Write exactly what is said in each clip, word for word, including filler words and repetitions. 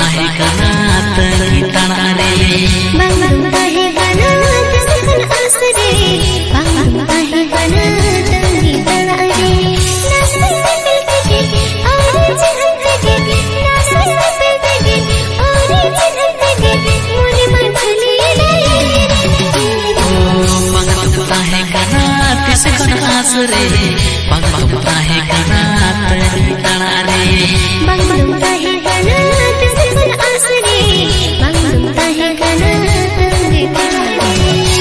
tahe kana tangi tanare Bang tahe kana tisakan asre Bang tahe kana tangi tanare Nasib peltege aare jahan tege Nasib peltege aare jahan tege Mone manthali Oh bang tahe kana tisakan asre Bang tahe kana tangi tanare Bang tahe kana tisakan asre Bang tahe kana tangi tanare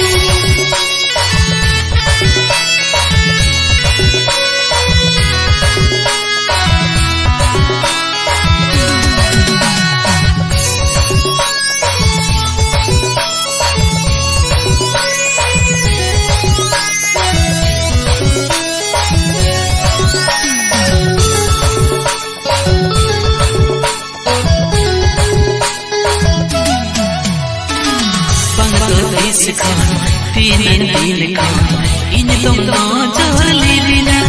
Tinin dilko ini dong no joli bina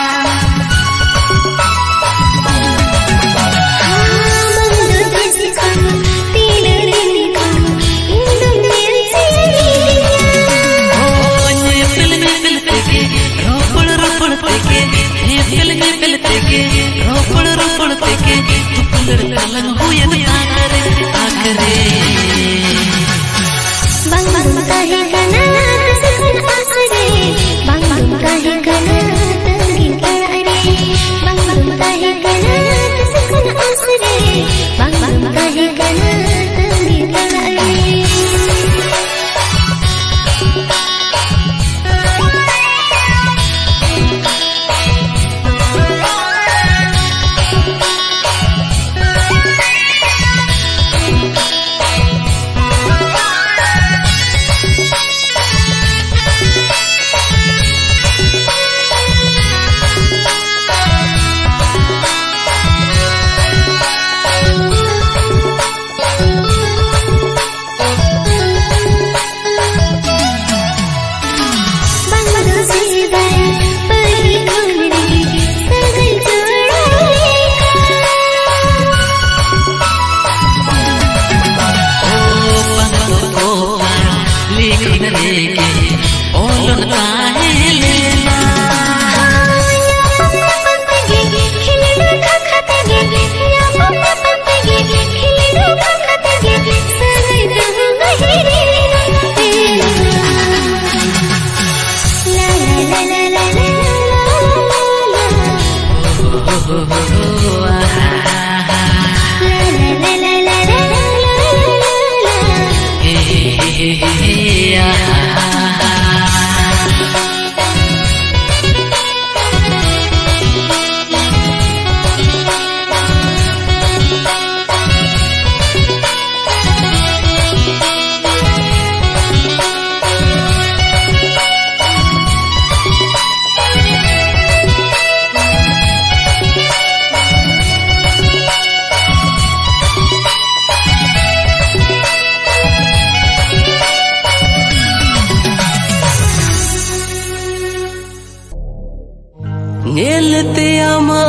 Nyelte ama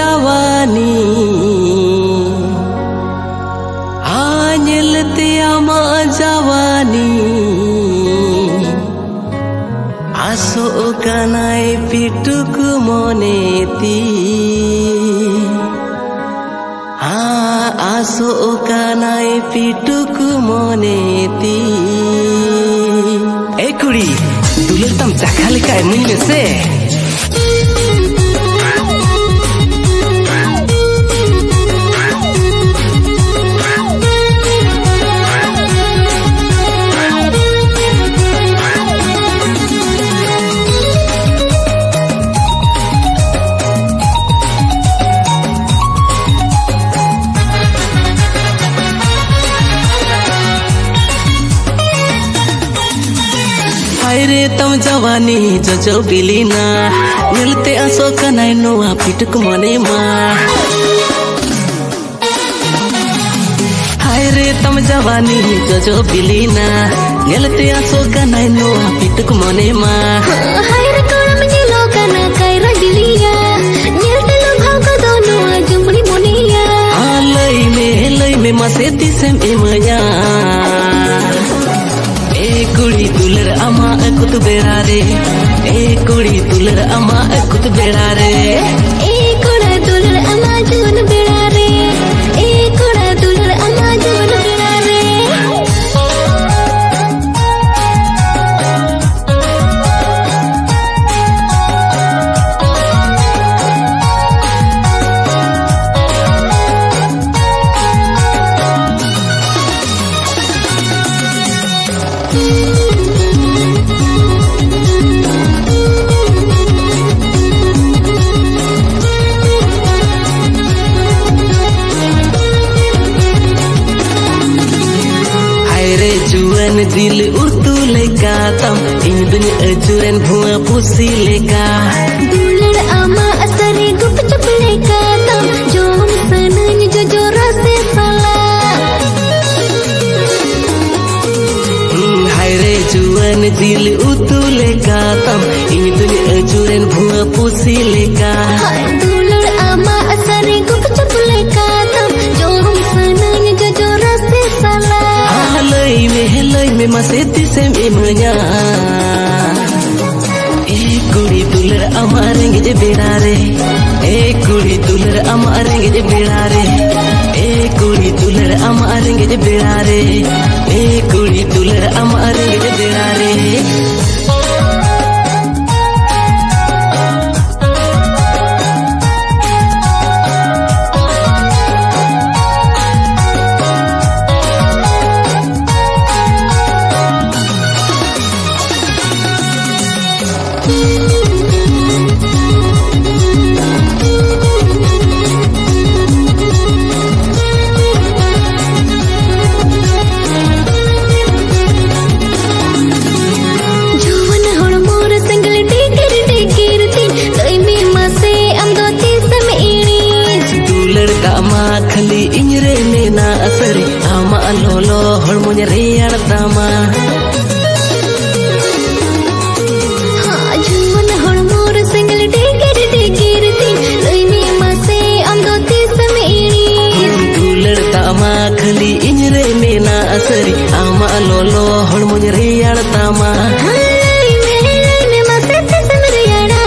jawani Ah nyelte ama jawani Aso kanai pituku moneti Ah aso kanai pituku moneti Eh kuri, dulu tam cakali kai mune se Aire tam jawani jojo bilina Nyelte aso kanai noa pituk mone ma Aire tam jawani jojo bilina Nyelte aso kanai noa pituk mone ma Aire koram nyelo kana kaira dilia Nyelte lo bhau ka dono jumbli monia Alai me lai me masih tisem imanya. Eh kuri dular ama aku tu berare. Eh kuri dular ama aku tu berare. Eh kura dular ama jun berare. Eh kura dular ama jun berare. Juan dil urtu leka tam in dunia ajuran bunga pusi leka. Dular ama asari gup cup leka tam jom sananya jojo rase salah. Hai re juan dil urtu leka tam in dunia ajuran bunga pusi leka. Dular ama asari gup cup leka tam jom sananya jojo rase salah. Halai me halai me masih tisem imanya. Eh kuri dular ama renge je berare. Eh kuri dular ama renge je berare. Eh kuri dular ama renge je berare. Eh kuri dular ama renge je berare. Khali inre mena asari ama lolo hormonya rian tama. Ha juan hormor single digir digir tin loimi mase amdo tisam ini. Dular tama khali inre mena asari ama lolo hormonya rian tama. Halai me me mase tisam riana.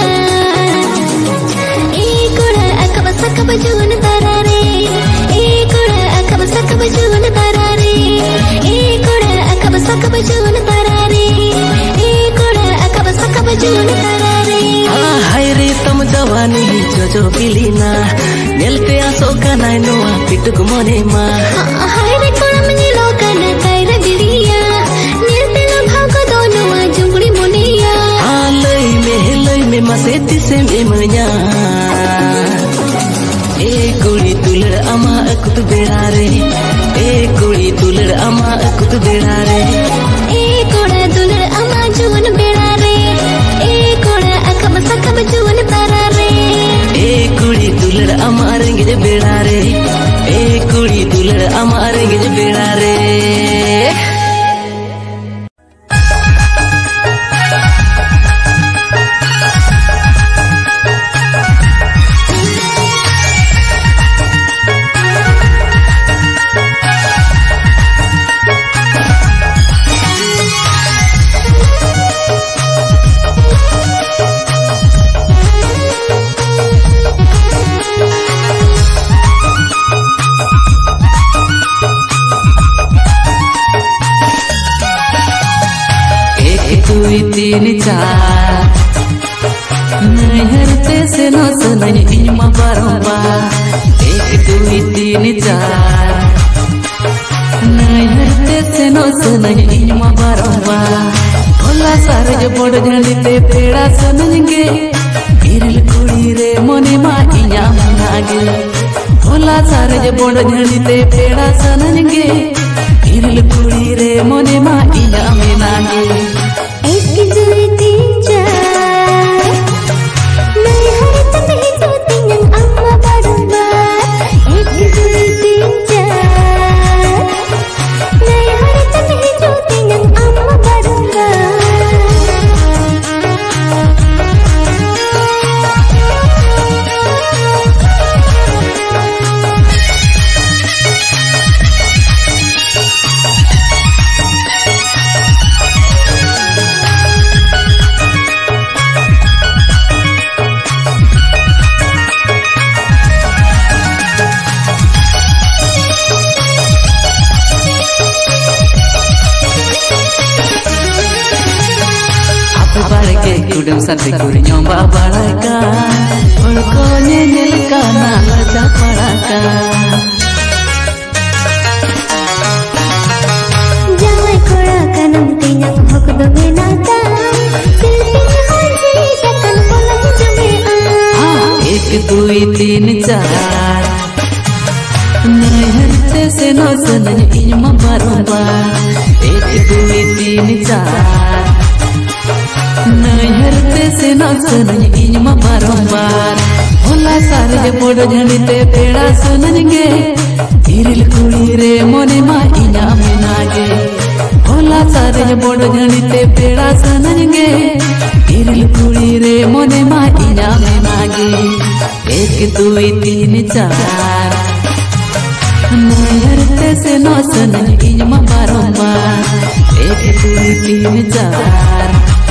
Ikura akaba sakaba juan tarare. Bajun tarare, eh kura akab sak bajun tarare, eh kura akab sak bajun tarare. Ah hai re tam jawani jojo pilina, nelte aso kanai noa pituk mone ma. Hai re kura menilo kana kaira bilia, nelte lo bhag dono jungli monia. Halai me halai me masih tisem imanya. Eh kuri dular ama aku tu berare. Eh kuri dular ama aku tu berare. Eh kura dular ama jun berare. Eh kura akab sakab jun tarare. Eh kuri dular ama renge je berare. Eh kuri dular ama renge je berare. तीन चार नहरते से न सनई इमा बारंबार. एक दुई तीन चार नहरते से न सनई इमा बारंबार. भोला सारे जो बड़ झंडीते पेड़ा सनंगे गिरल कुड़ी रे मोने मा इया मनागे. भोला सारे जो बड़ झंडीते पेड़ा सनंगे गिरल कुड़ी रे मोने मा इया मनागे. एक दुई तीन चार नहरते नहीं तो तीन अम्मा बारंबार. एक दुई तीन चार नहरते नहीं तो तीन अम्मा बारंबार. एकदम साथी कुड़ी nyomba baraka Orko nyel kana laja paraka Jawai kora kanam tinyang hok do benata Silpin haji takan polang jame एक दुई तीन चार नहरते से नो सनन इनमा बारंबार एक दुई तीन चार नहरते से नो सनन इनमा बारंबार होला सारे बोड़ झंडीते पेड़ा सननगे इरिल कुड़ी रे मोने मा इना मिनागे होला सारे बोड़ झंडीते पेड़ा सननगे इरिल कुड़ी रे मोने मा इना मिनागे एक दुई तीन चार नहरते से नो सनन इनमा बारंबार एक दुई तीन चार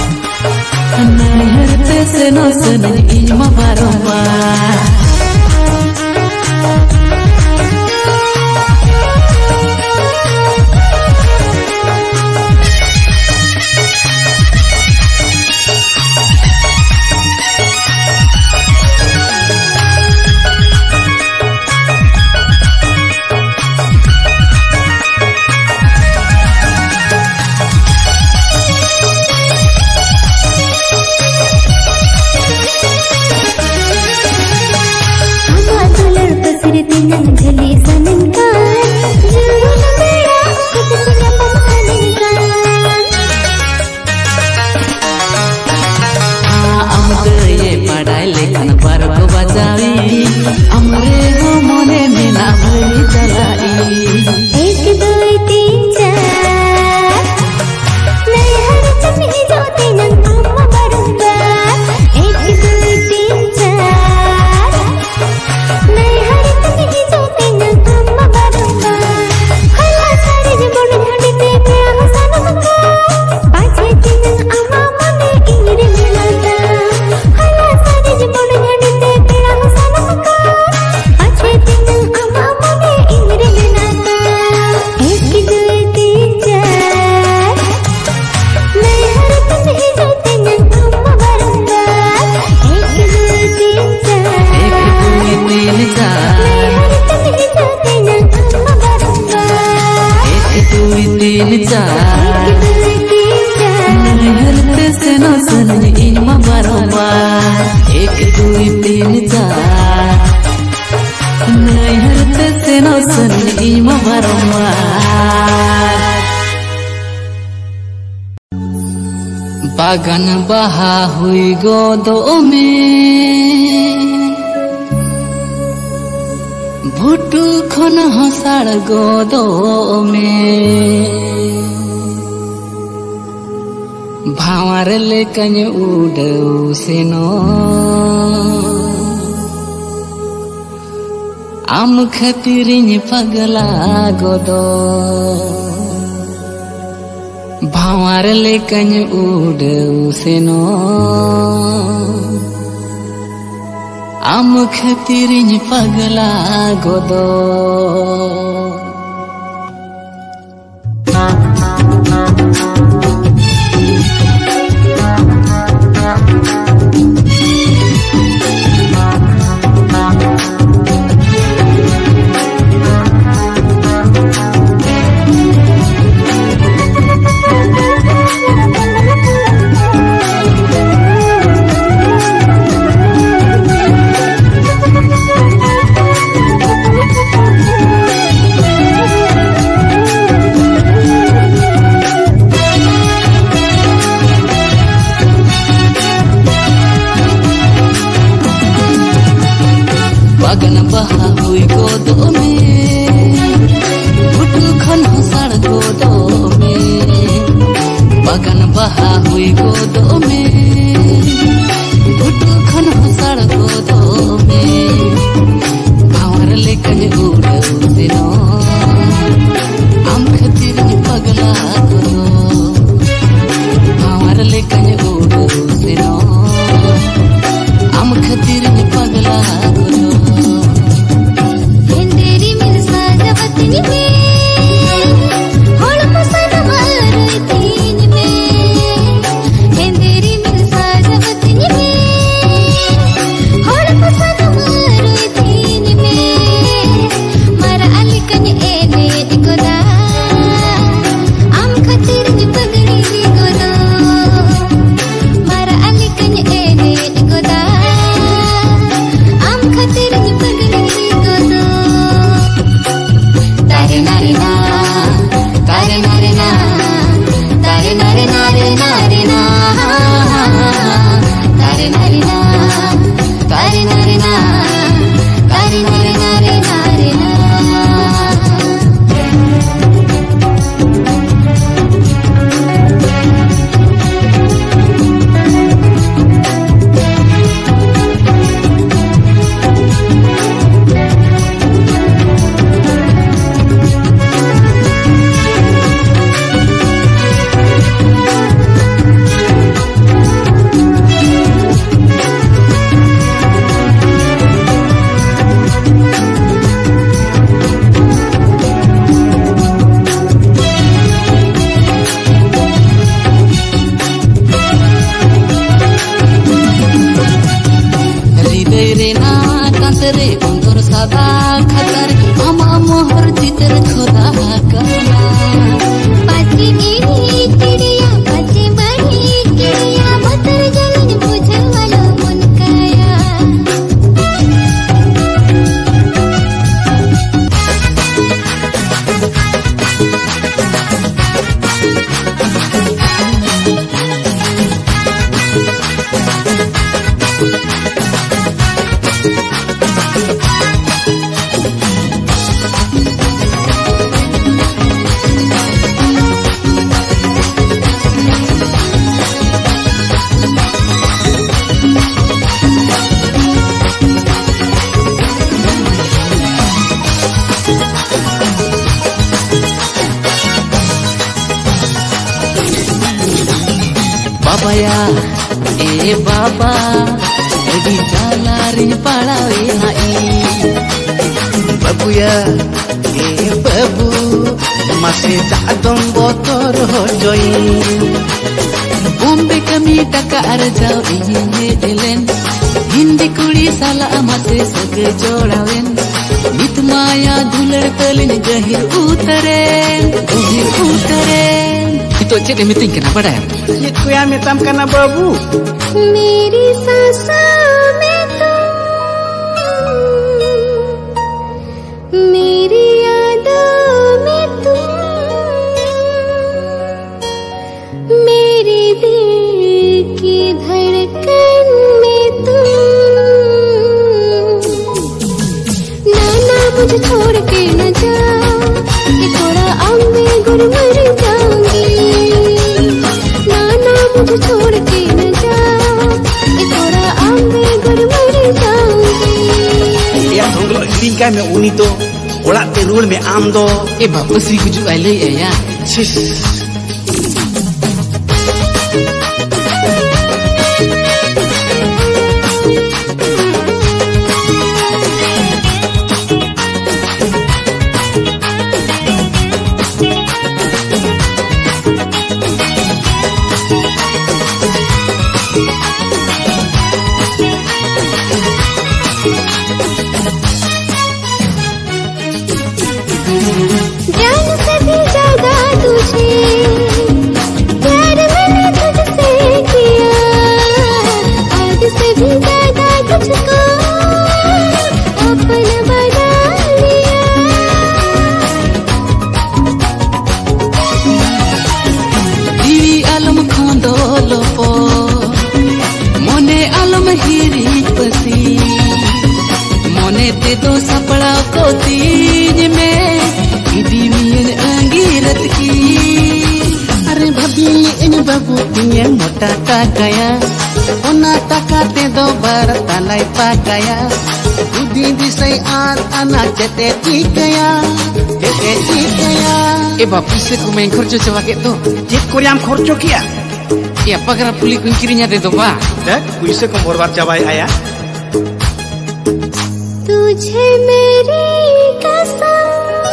नहरते से नो सनन इनमा बारंबार Tinang jeli saningkan juru mera kutu singapam saningkan हमके ये पढ़ाई लिखन पर को बचावी हमरे हो मोने में ना भरी चलाई एक दो तीन चार नहीं हर चमी जो tinang amma barumbar एक दो तीन चार नहीं हर नहरते से नो सनन इनमा बारंबार एक दुई तीन चार नहरते से नो सनन इनमा बारंबार बागान बहा हुई गोदो में भुटु खन हसाड़ गोदो में भावर लेकन उड़ऊ सेनो आम खतिरिन पगला गोदो भावर लेकन उड़ऊ सेनो आम खतिरिन पगला गोदो बागन बहा हुई गोदो में भुटु खन हसाड़ गोदो में बागन बहा हुई गोदो में भुटु खन हसाड़ गोदो में भावर लेकन उड़ऊ सेनो आम खतिरिन पगला गोदो भावर लेकन उड़ऊ सेनो आम खतिरिन पगला गोदो होड़ पसन मार तीन में babaया ए बाबा अभी जालारिन पड़ावे नाई babuya e babu masih dadong botor hojoi Bombe kami taka arjau inye delen Hindi kuri sala amase sage jodawen Nit maya dhular talin gahir utaren gahir utaren Itu cek meeting kenapa dah? ये कुया मिtam kana babu मेरी सांसों में तुम मेरी यादों में तुम मेरे दिल की धड़कन में तुम नाना मुझे छोड़ के न जाओ कि थोड़ा आम में गुर मर जाऊंगी नाना मुझे छोड़ के न जाओ कि थोड़ा आम में गुर मर जाऊंगी ya thonglo tingkai me uni to ola te rul me am do Eh bapa sri kujuk alai ya sis जान से भी ज्यादा तुझे प्यार मैंने तुझसे किया आज से भी ज्यादा तुझको अपना बना लिया Diri alam khondolo po Mone alam hiri pasi Mone te do sapda ko teen mein Idi mien angirat ki अरे भाभी इन बाबू पिए मोटा takaya ona takate do bar tanai pakaya budi disai an ana jete tikaya jete tikaya Eh bapa se ku main khorcho coba ke to jit koryam khorcho kiya Eh apa kira puli kun kirinya de do ba dak kuise ko borbar jabai aya तुझे मेरी कसम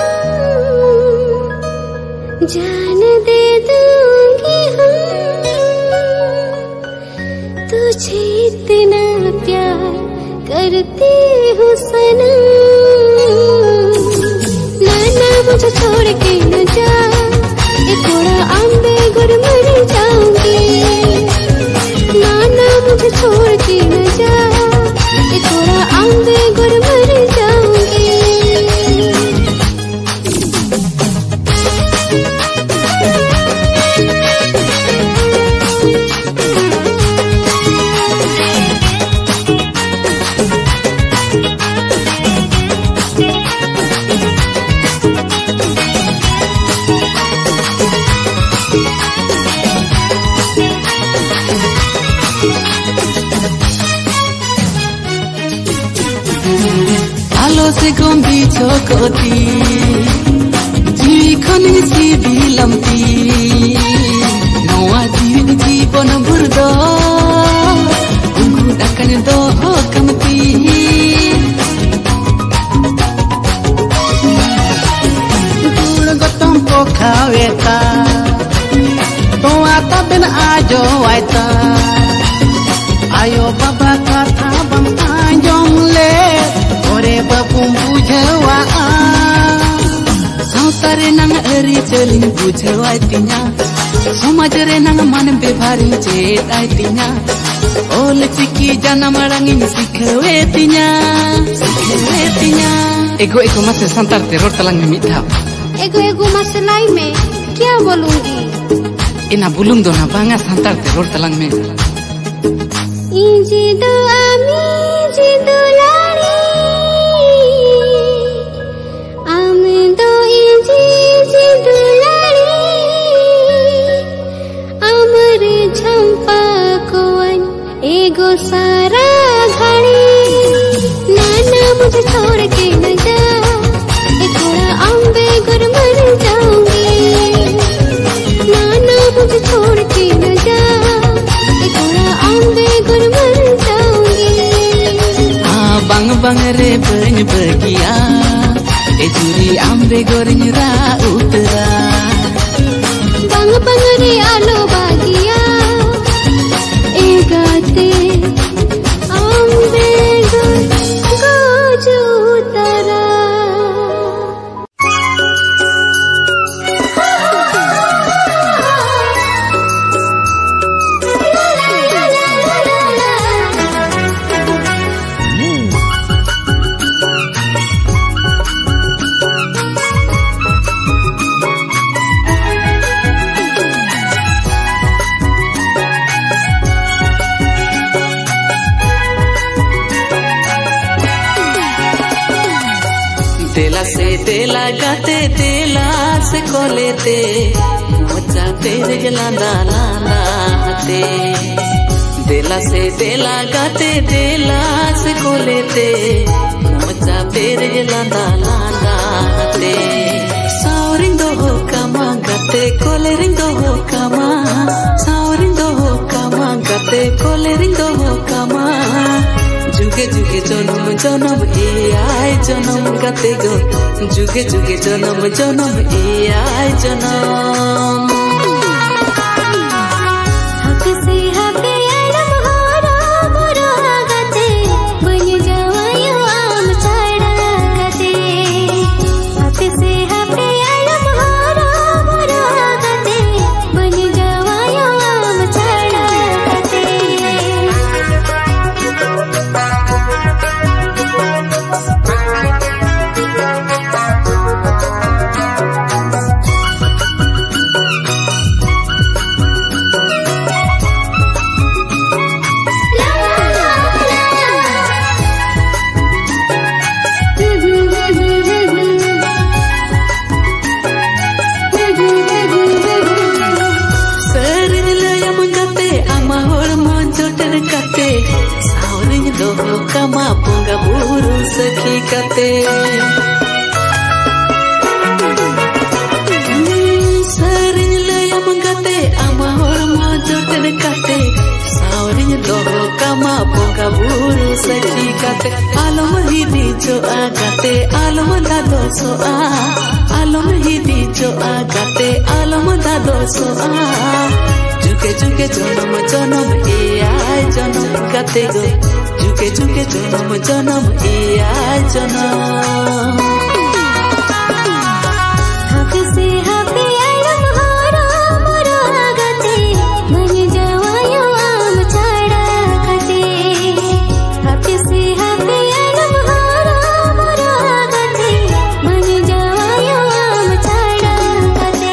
जान दे दूंगी हम तुझे इतना प्यार करती हूँ सनम नाना मुझे छोड़ के न जा ये थोड़ा आंबे गुर मर जाऊंगी नाना मुझे छोड़ के न जा ये थोड़ा आंबे गुर मर जाऊंगी Halo se gombi chokoti Jiwi khoni si bilamti Noa jiwi jibon burdo Ungu dakan do kamti gul gotom ko khaweta to ata ben ajo waita ayo baba katha bam anjong le ore babum bujhawa Sautare nang eri celin bujhawai tinya Somaj re nang man bebhari cetai tinya Ol chiki jana marangin sikhawe tinya Sikhawe tinya Ego ego mas santar teror talang me mitha एगो एगो मसलाई में क्या बोलूंगी Ina bulung do na banga santar teror talang me इंजी दो आमी जी दो लाड़ी आम दो इंजी जी दो लाड़ी अमर झंपा कोवन एगो सारा घड़ी नाना मुझे छोड़ के न जा ये थोड़ा आंबे गुर मर जाऊंगी नाना मुझे छोड़ के न जा bangre bany bagia e juri ambe goreng ra utara bang bangre alo bagia e gate ambe goju utara तेला से तेला गाते तेला से कोलेते मोचा तेरे गलांदा लांदा हते तेला से तेला गाते तेला से कोलेते मोचा तेरे गलांदा लांदा हते सावरिंग दो हो कामा गाते कोलेरिंग दो हो कामा सावरिंग दो हो कामा गाते कोलेरिंग दो हो कामा जुगे जुगे जन्म जन्म ए आय जन्म गाते गो जुगे जुगे जन्म जन्म ए आय जन्म हक से हके आलम होरा मोरा गाते बन जावायो आम छाड़ा गाते हक से हके आलम होरा मोरा गाते बन जावायो आम छाड़ा गाते kama bunga buru seki kate sering layam gate ama horma joten kate sauring doho kama bunga buru seki kate alom hidi jo agate alom dado so a alom hidi jo agate alom dado so a juke juke janam janam e ay janam gate go जुके जुके जन्म जन्म ए आय जन्म हक से हके आलम होरा मोरा गाते बन जावायो आम छाड़ा गाते हक से हके आलम होरा मोरा गाते बन जावायो आम छाड़ा गाते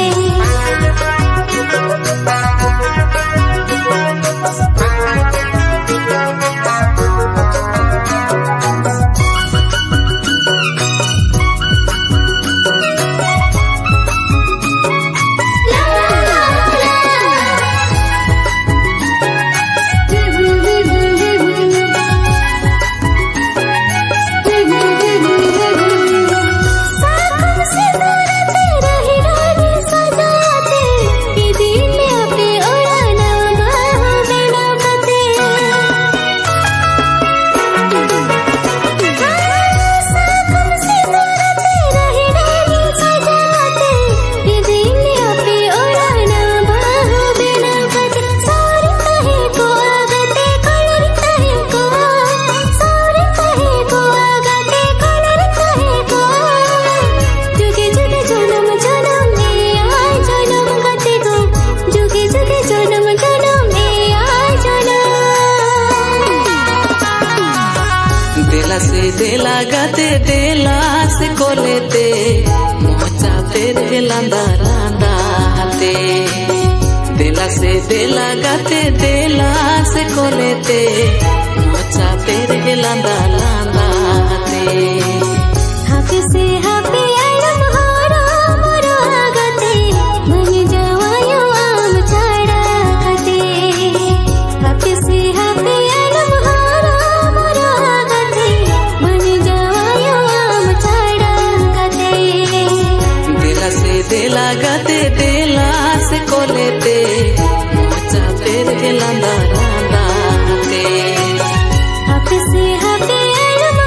देला गाते देला से कोलेते मोचा तेरे लांदा लांदा हाते देला से देला गाते देला से कोलेते मोचा तेरे लांदा लांदा हाते हक से हके आलम होरा मोरा गाते बन जावायो आम छाड़ा गाते हक से हके आलम होरा मोरा गाते बन जावायो आम छाड़ा गाते देला से देला गाते देला से कोलेते मोचा तेरे लांदा लांदा हाते हक से हके आलम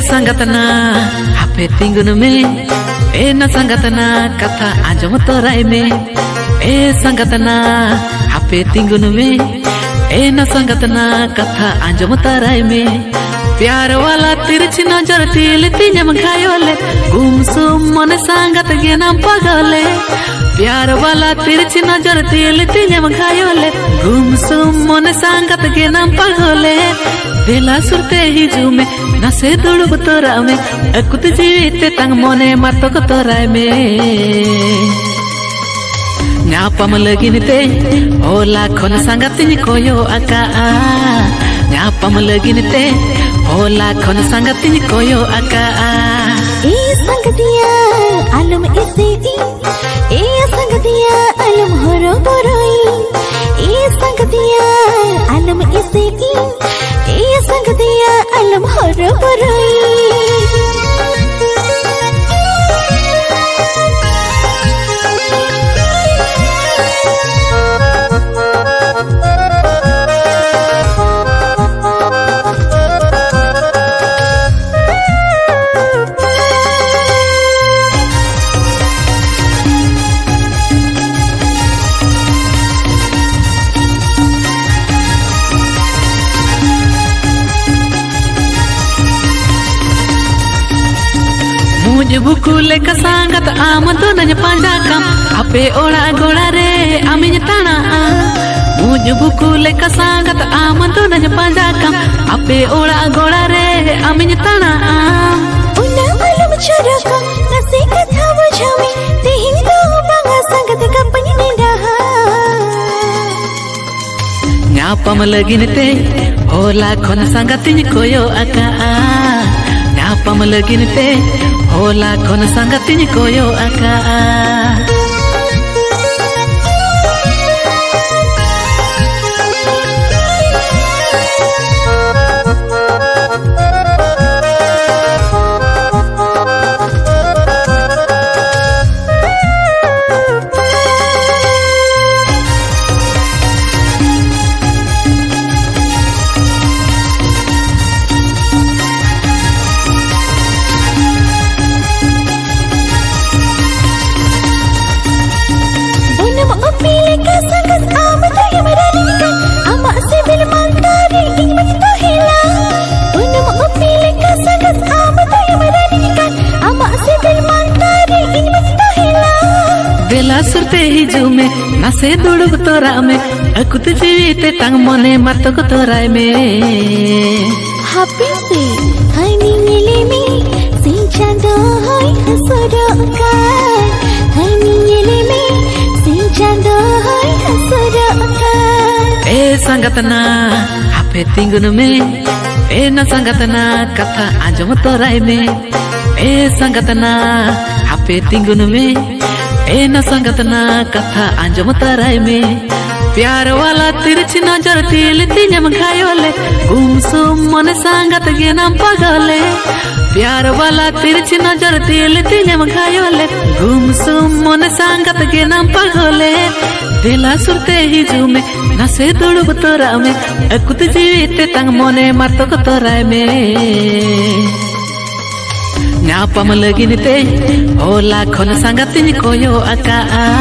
संगतना हापे तिंगुन में ए न संगतना कथा आजम तोराय में ए संगतना हापे तिंगुन में ए न संगतना कथा आजम तोराय में प्यार वाला तिरछी नजर तिल तिजम घायोले गुमसुम मन संगत के नाम पगले प्यार वाला तिरछी नजर तिल तिजम घायोले गुमसुम मन संगत के नाम पगले दिला सुरते ही जुमे नसे दुड़ब तोरा में अकुत जीवित तंग मोने मरतो को तोरा में न्यापम लगिनते ओला खोन संगतिनी कोयो आका न्यापम लगिनते ओला खोन संगतिनी कोयो आका ए संगतिया आलम इसेगी ए संगतिया आलम हरो बरोई ए संगतिया आलम इसेगी ए संगतिया आलम हरो बरोई बुकुले का संगत आम तो नज पांजा कम आपे ओड़ा गोड़ा रे आमिन ताना मुझ बुकुले का संगत आम तो नज पांजा कम आपे ओड़ा गोड़ा रे आमिन ताना उन्ना मालूम छोरा का नसे कथा बुझामी तेहिं तो बांगा संगत का पनी रहा न्यापम लगिनते होला खोन संगतिनी कोयो आका न्यापम लगिनते होला खोन संगतिनी कोयो आका सुरते ही जुमे नसे दुड़ब तोरा में अकुत जीवित तंग मोने मरतो को तोरा में हापी से हनी मिले में सिंचा दो होई हसरो का हनी मिले में सिंचा दो होई हसरो का ए संगतना हापे तिंगुन में ए न संगतना कथा आजम तोरा में ए संगतना हापे तिंगुन में ए न संगतना कथा आंजम तराय में प्यार वाला तिरछी नजर तिल तिजम घायोले गुमसुम मन संगत के नाम पगले प्यार वाला तिरछी नजर तिल तिजम घायोले गुमसुम मन संगत के नाम पगले दिला सुरते ही जुमे नसे दुड़ब तोरा में अकुत जीवित तंग मोने मरतो को तोरा में न्यापम लगिनते होला खोन संगतिनी कोयो आका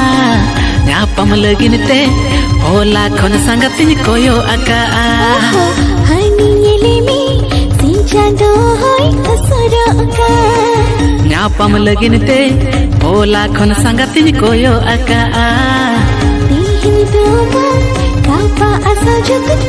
न्यापम लगिनते होला खोन संगतिनी कोयो आका हनी येले में सिंचा दो होई हसरो का न्यापम लगिनते होला खोन संगतिनी कोयो आका तिहिं दो बा कापा असा जगत